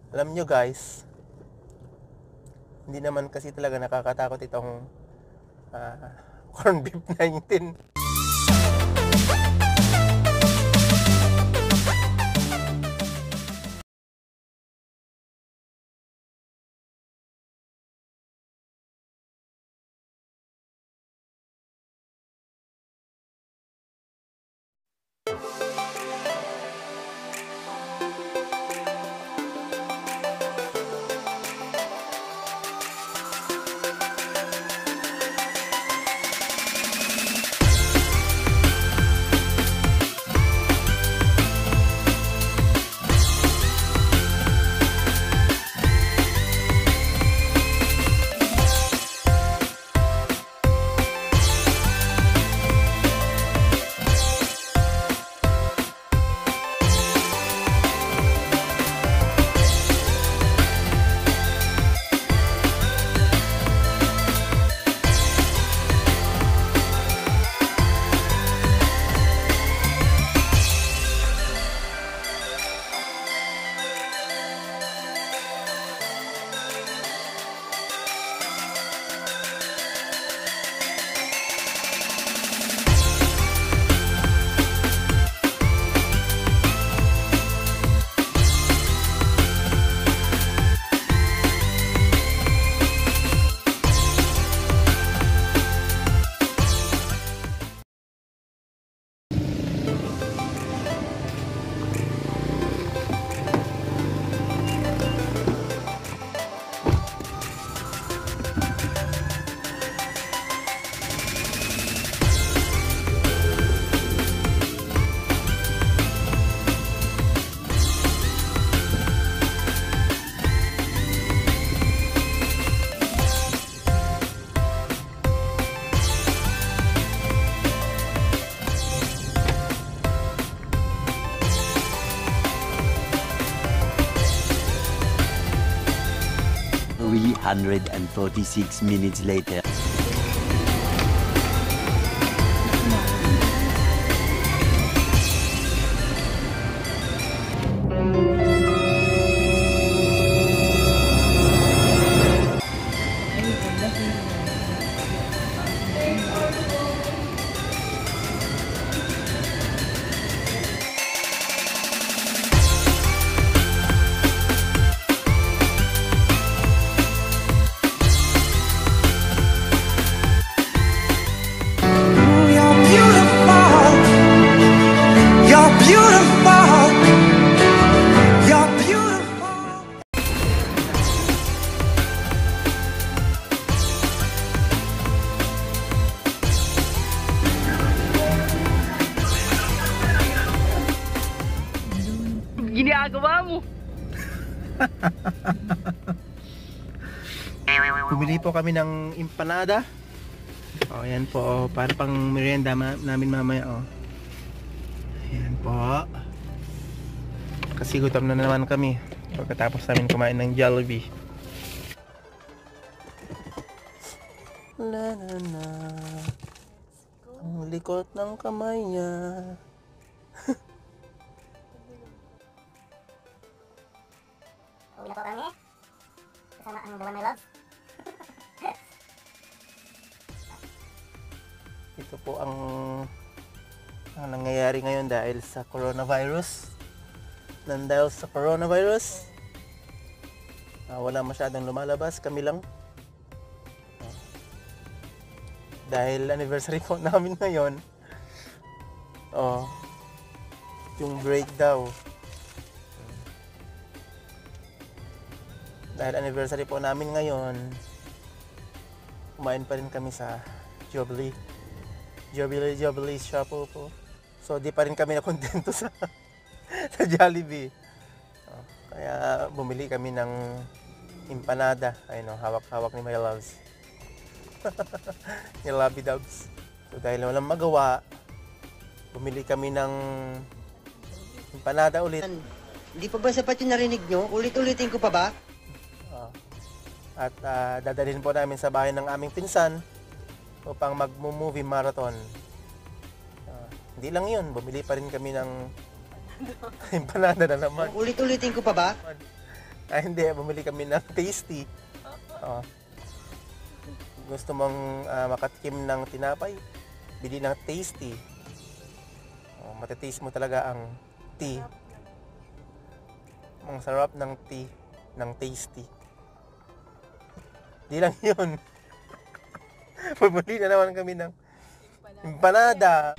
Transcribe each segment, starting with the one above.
Alam nyo guys, hindi naman kasi talaga nakakatakot itong corn beef 19. ...346 minutes later. Ginagawa mo. Bumili po kami ng empanada. O, yan po. Para pang merienda namin mamaya. O. Yan po. Kasi gutom na naman kami. Pagkatapos namin kumain ng Jollibee. La la la. Ang likot ng kamay niya. Uwi na po kami. Kasama ang dalawa my loves. Ito po ang nangyayari ngayon dahil sa coronavirus. Dahil sa coronavirus, wala masyadong lumalabas, kami lang. Dahil anniversary po namin ngayon. Yung break daw. Dahil anniversary po namin ngayon, kumain pa rin kami sa Jollibee shop po. So di pa rin kami nakontento sa Jollibee. Kaya bumili kami ng empanada. Ayun, hawak-hawak ni my loves. Yung Lovey Dubs. So dahil walang magawa, bumili kami ng empanada ulit. Hindi pa ba sapat yung narinig nyo? Ulit-ulitin ko pa ba? At dadalhin po namin sa bahay ng aming pinsan upang mag-movie marathon. Hindi lang yun, bumili pa rin kami ng empanada na naman. Ulit-ulitin ko pa ba? Ay, hindi. Bumili kami ng tasty. Oh. Gusto mong makatikim ng tinapay? Bili ng tasty. Oh, matitaste mo talaga ang tea. Ang sarap ng tea. Ng tasty. Di lang yun. Bumili na naman kami ng empanada.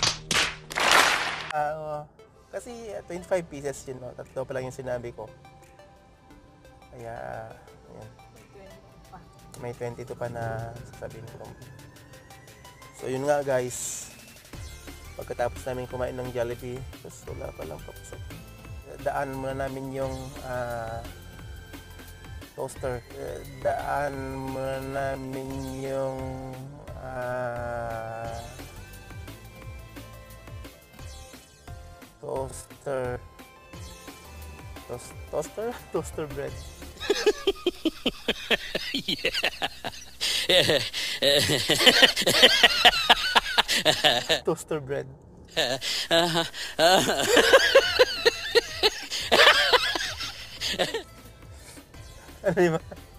Kasi 25 pieces yun. No? Tatlo pa lang yung sinabi ko. Kaya, ayan. May 22 pa na sasabihin ko. So, yun nga guys. Pagkatapos namin kumain ng Jollibee, tapos wala pa lang papasok. Daan muna namin yung toaster. Daan muna namin yung toaster bread. Toaster bread. Ano di ba?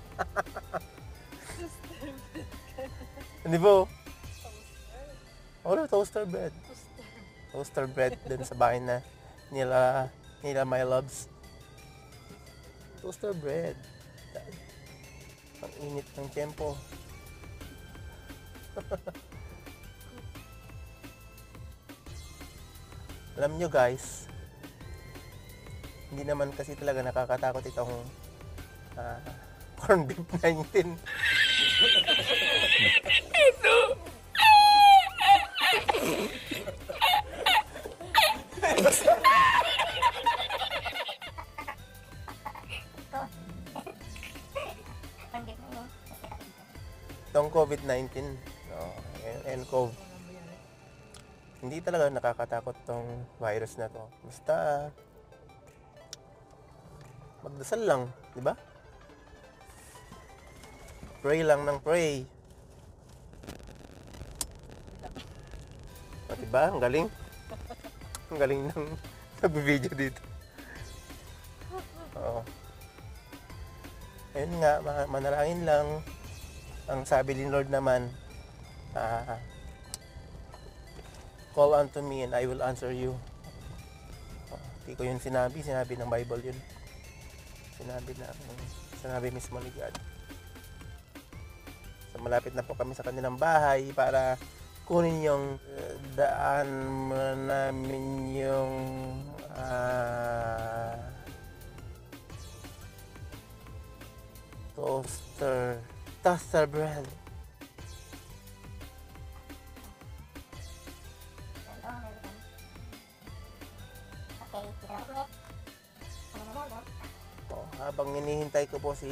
Hindi po. Wala, toaster bread. Toaster bread din sa bahay na nila my loves. Toaster bread. Ang init ng tempo. Alam nyo guys, hindi naman kasi talaga nakakatakot itong corn beef 19. Itong COVID-19, nCoV. Hindi talaga nakakatakot tong virus na to. Basta magdasal lang, di ba? Pray lang ng pray. O, diba? Ang galing. Ang galing ng nag-video dito. Oo. Ayun nga, manalangin lang. Ang sabi ni Lord naman, call unto me and I will answer you. Hindi ko yun sinabi ng Bible yun. Sinabi mismo ni God. So malapit na po kami sa kanilang bahay para kunin yung daan namin yung toaster bread. Habang hinihintay ko po si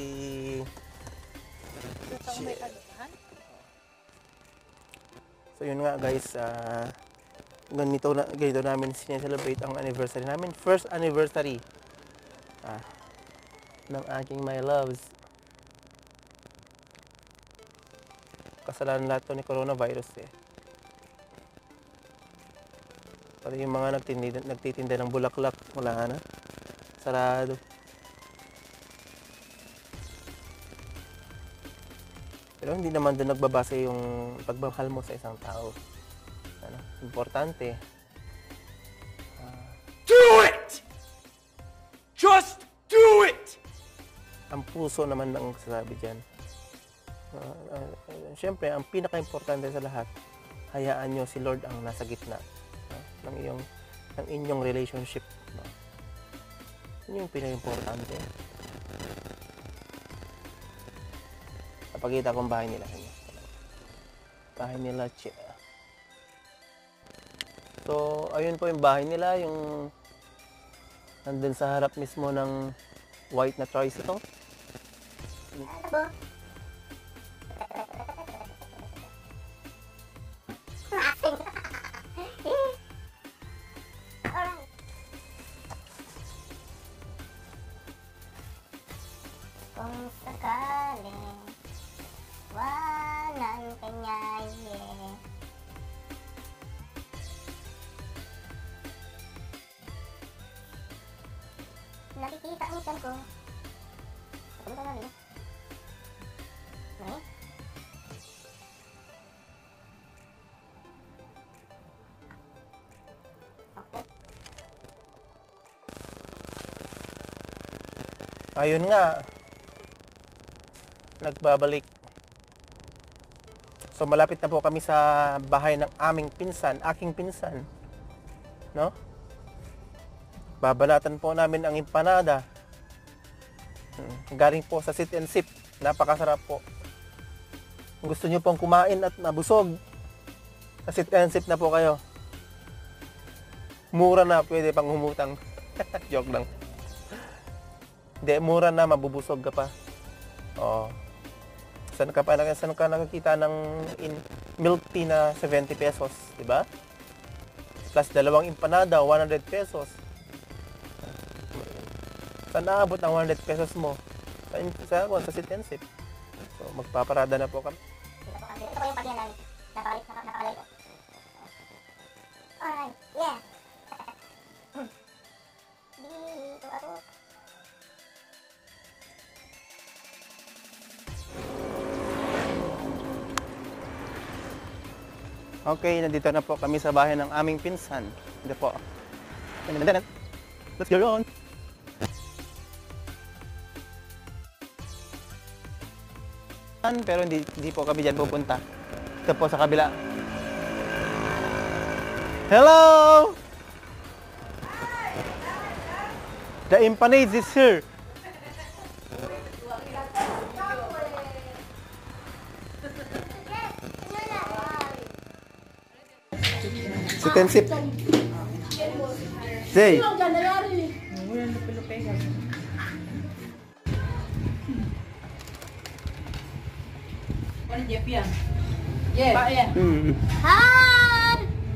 So yun nga guys, ganito namin sineselebrate ang anniversary namin. First anniversary ng aking my loves. Kasalanan lahat to ni coronavirus eh. Pati yung mga nagtitinda ng bulaklak, wala na. Sarado. Pero hindi naman doon nagbabase yung pagmamahal mo sa isang tao. Ano? Importante. Do it! Just do it! Ang puso naman ang sasabi dyan. Siyempre, ang pinaka-importante sa lahat, hayaan nyo si Lord ang nasa gitna ng inyong relationship. Yun yung pinaka-importante. Napakita kong bahay nila. Bahay nila. So, ayun po yung bahay nila. Yung nandun sa harap mismo ng white na tricycle. Kung sakaling walang kanyaye, nakikita ang tiyan ko Pumunta namin eh. Nani? Okay. Ayun nga. Nagbabalik. So malapit na po kami sa bahay ng aking pinsan. No? Babalatan po namin ang empanada. Galing po sa Sit and Sip. Napakasarap po. Kung gusto nyo pong kumain at mabusog, sa Sit and Sip na po kayo. Mura na, pwede pang humutang. Joke lang. Hindi, mura na, mabubusog ka pa. Oo. Saan ka nakakita ng milk tea na 70 pesos, di ba? Plus 2 empanada, 100 pesos. Saan naabot ang 100 pesos mo? Sa Sit and Sip. So, magpaparada na po kami. Ito po yung pagyan namin. Napakalay ko. Alright, yeah. Dito ako. Okay, nandito na po kami sa bahay ng aming pinsan. Ito po. Let's go on! Pero hindi po kami dyan pupunta. Ito po sa kabila. Hello! The empanades is here. Sit and Sip. Zay. Hi!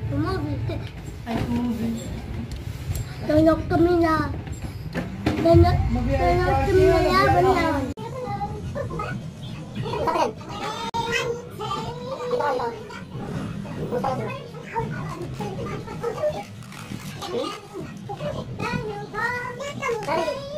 Nonok kami na. Nonok kami na laban na. Dito.